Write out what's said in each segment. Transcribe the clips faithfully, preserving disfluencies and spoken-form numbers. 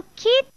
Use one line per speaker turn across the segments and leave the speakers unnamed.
บคิด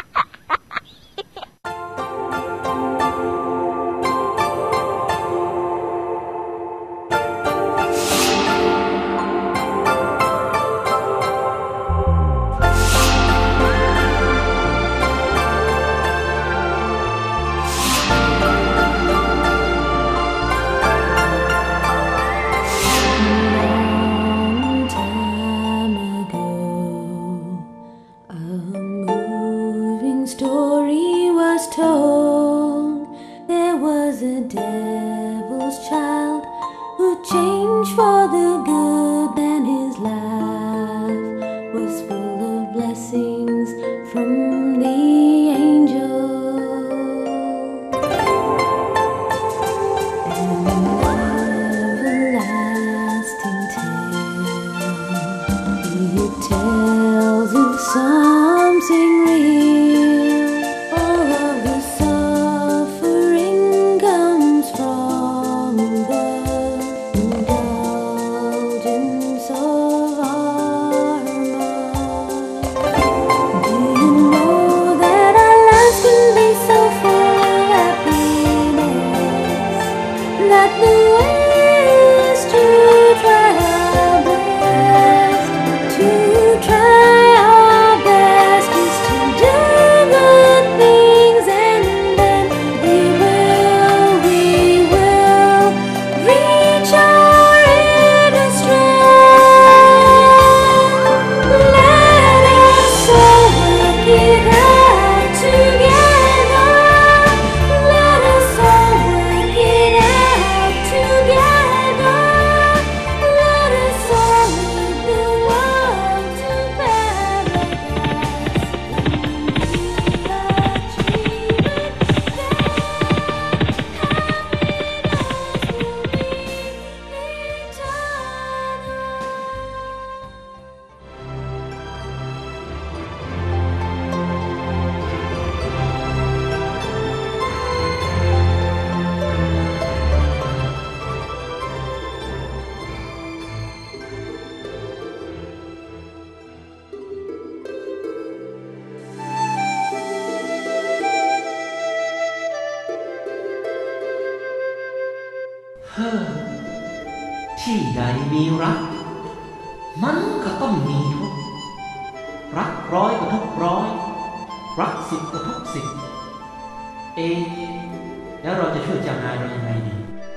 ที่ใดมีรักมันก็ต้องมีทุกข์รักร้อยก็ทุกร้อยรักสิบก็ทุกสิบเอแล้วเราจะช่วยเจ้านายเรายังไงดี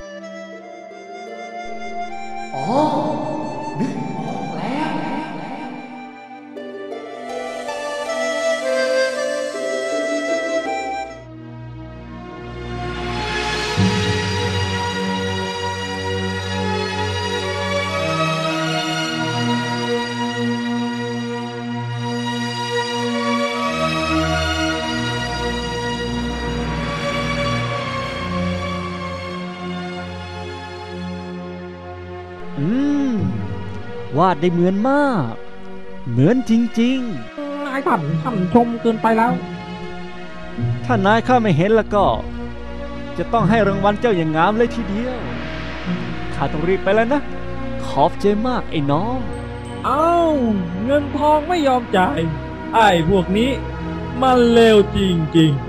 อ๋อนึกออกแล้ว
อืมวาดได้เหมือนมากเหมือนจริงๆ
นายท่านท่านชมเกินไปแล้ว
ถ้านายข้าไม่เห็นแล้วก็จะต้องให้รางวัลเจ้าอย่างงามเลยทีเดียวข้าต้องรีบไปแล้วนะขอบใจมากไอ้น้อง
เอ้าเงินทองไม่ยอมจ่ายไอ้พวกนี้มันเลวจริงๆ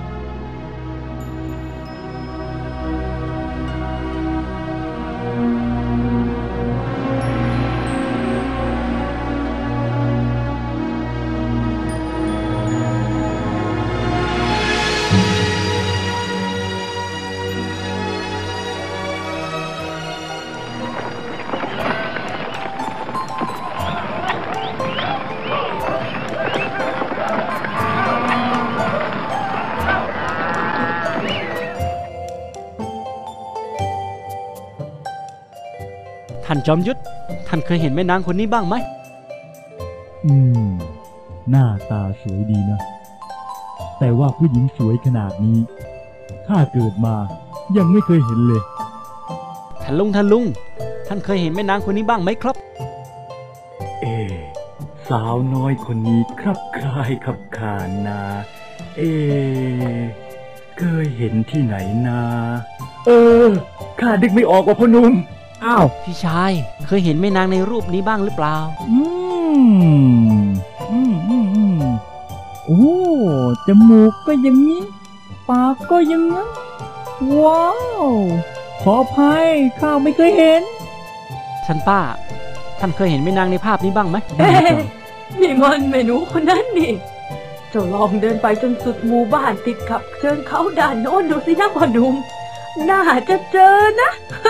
ท่านจอมยุทธท่านเคยเห็นแม่นางคนนี้บ้างไหม
อืมหน้าตาสวยดีนะแต่ว่าผู้หญิงสวยขนาดนี้ข้าเกิดมายังไม่เคยเห็นเลย
ท่านลุงท่านลุงท่านเคยเห็นแม่นางคนนี้บ้างไหมครับ
เอสาวน้อยคนนี้ครับคล้ายครับขานนะเอเคยเห็นที่ไหนนะเออข้าดึกไม่ออกว่าพ่อหนุ่ม
อ้าวพี่ชายเคยเห็นแม่นางในรูปนี้บ้างหรือเปล่า
อืมอืมอืมอืม
โอ้จมูกก็อย่างนี้ปากก็อย่างนั้นว้าวขออภัยข้าไม่เคยเห็น
ท่านป้าท่านเคยเห็นแม่นางในภาพนี้บ้างไหม
เอ๊ะนี่มันเมนูคนนั้นนี่เจ้าลองเดินไปจนสุดหมู่บ้านติดกับเชิงเขาด่านโน้นดูสินะพ่อหนุ่มน่าจะเจอนะ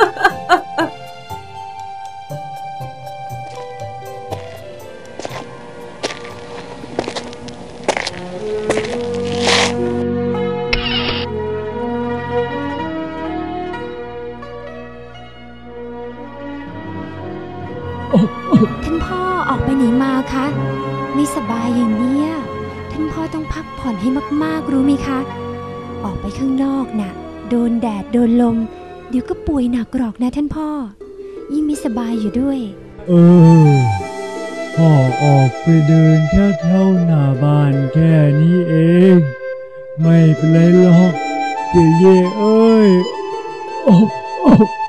ท่านพ่อออกไปไหนมาคะไม่สบายอย่างเนี้ยท่านพ่อต้องพักผ่อนให้มากๆรู้ไหมคะออกไปข้างนอกน่ะโดนแดดโดนลมเดี๋ยวก็ป่วยหนักหรอกนะท่านพ่อยิ่งไม่สบายอยู่ด้วย
เออพ่อออกไปเดินแถวๆหน้าบ้านแค่นี้เองไม่เป็นไรหรอกเย่เย่เอ้ยโอ้โอ้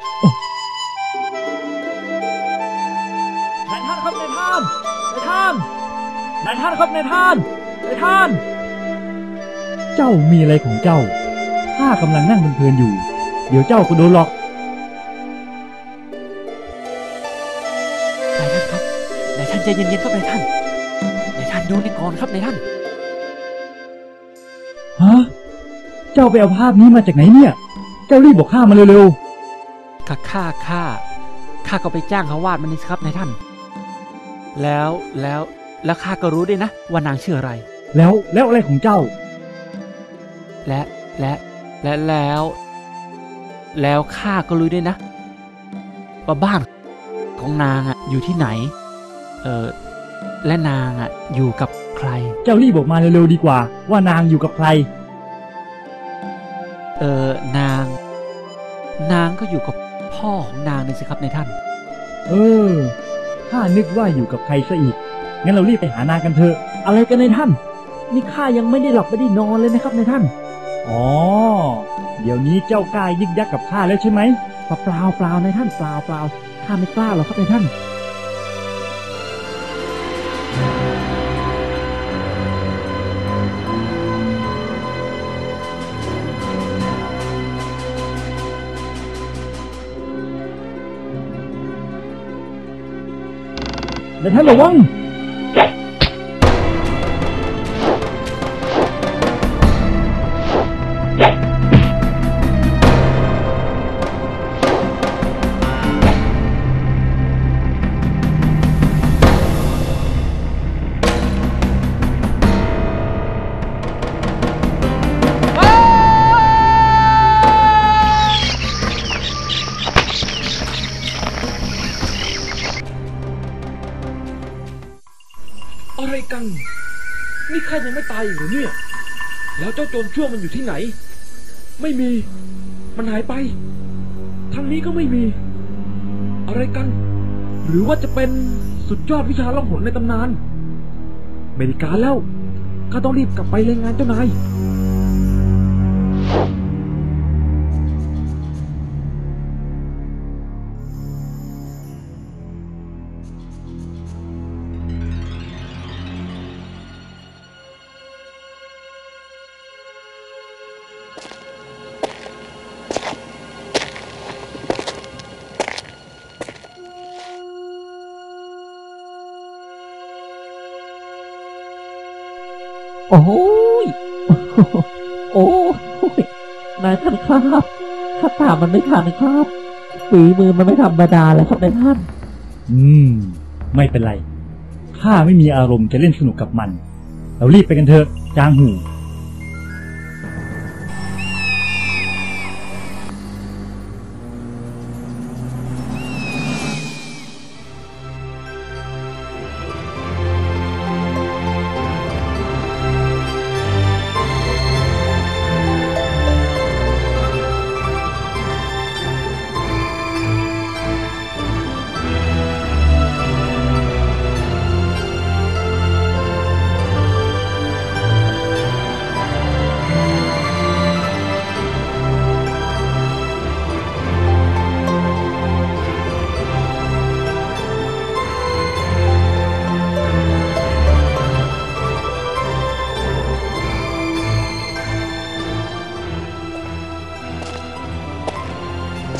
นายท่านครับนายท่านนายท่านนายท่านครับนายท่านนายท่านเจ้ามีอะไรของเจ้าข้ากำลังนั่งเพลินๆอยู่เดี๋ยวเจ้าก็โดนหรอก
นายท่านครับนายท่านใจเย็นๆครับนายท่านนายท่านดูนี่ก่อนครับนายท่าน
ฮะเจ้าไปเอาภาพนี้มาจากไหนเนี่ยเจ้ารีบบอกข้ามาเร็ว
ๆข้าข้าข้าข้าก็ไปจ้างเขาวาดมันนี่ครับนายท่านแล้วแล้วแล้วข้าก็รู้ด้วยนะว่านางชื่ออะไร
แล้วแล้วอะไรของเจ้า
และและและแล้วแล้วข้าก็รู้ด้วยนะว่าบ้านของนางอ่ะอยู่ที่ไหนเออและนางอ่ะอยู่กับใคร
เจ้ารีบบอกมาเร็วๆดีกว่าว่านางอยู่กับใคร
เออนางนางก็อยู่กับพ่อของนางนี่สิครับนายท่าน
เออข้านึกว่าอยู่กับใครซะอีกงั้นเรารีบไปหานางกันเถอะอะไรกันนายท่านนี่ข้ายังไม่ได้หลับไม่ได้นอนเลยนะครับนายท่านอ๋อเดี๋ยวนี้เจ้ากล้ายึกยักกับข้าแล้วใช่ไหมเปล่าเปล่าเปล่านายท่านเปล่าเปล่าข้าไม่กล้าหรอกครับนายท่านนายท่านระวัง
อะไรกันนี่ข้ายังไม่ตายอีกเหรอเนี่ยแล้วเจ้าโจรชั่วมันอยู่ที่ไหนไม่มีมันหายไปทางนี้ก็ไม่มีอะไรกันหรือว่าจะเป็นสุดยอดวิชาล่องหนในตำนานเมริกาแล้วข้าต้องรีบกลับไปรายงานเจ้านาย
โอ้ยโอ้ยนายท่านครับข้าตามมันไม่ทันครับฝีมือมันไม่ธรรมดาแล้วครับนายท่านอืมไม่เป็นไรข้าไม่มีอารมณ์จะเล่นสนุกกับมันเรารีบไปกันเถอะจางหู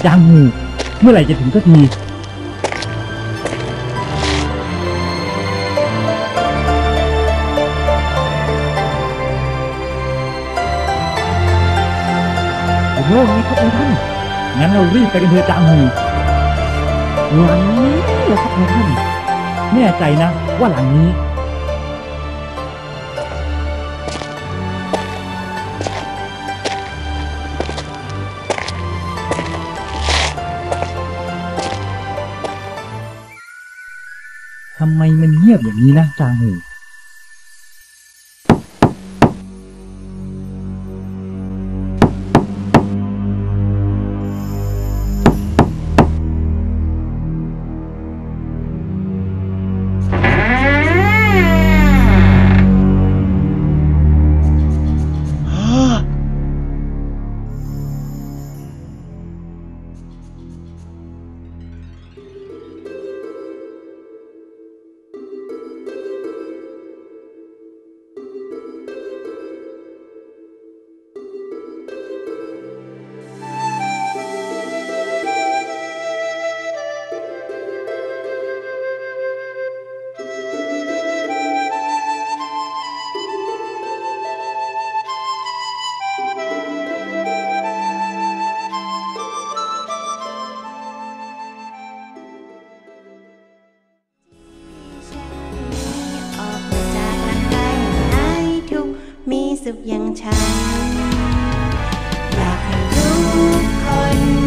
จางหูเมื่อไหร่จะถึงสักทีโอ้โหนี่ครับนายท่านงั้นเรารีบไปกันเถอะจางหูหลังนี้เหรอครับนายท่านแน่ใจนะว่าหลังนี้ทำไมมันเงียบอย่างนี้นะจางหู
มีสุขอย่างฉันอยากให้ทุกคน